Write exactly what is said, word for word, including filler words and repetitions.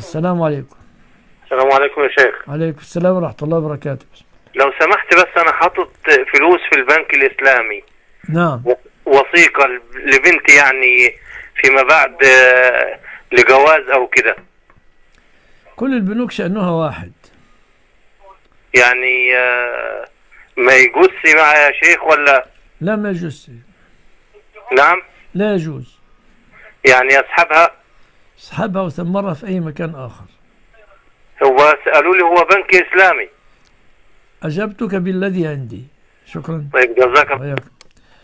السلام عليكم. السلام عليكم يا شيخ. عليكم السلام ورحمة الله وبركاته. لو سمحت بس أنا حاطط فلوس في البنك الإسلامي. نعم. وثيقة لبنتي يعني فيما بعد لجواز أو كده. كل البنوك شأنها واحد. يعني ما يجوز معي يا شيخ ولا؟ لا ما يجوز. نعم. لا يجوز. يعني أسحبها؟ اسحبها وثمرها في أي مكان آخر. هو سألوا لي هو بنك إسلامي. أجبتك بالذي عندي. شكرا. طيب جزاك الله.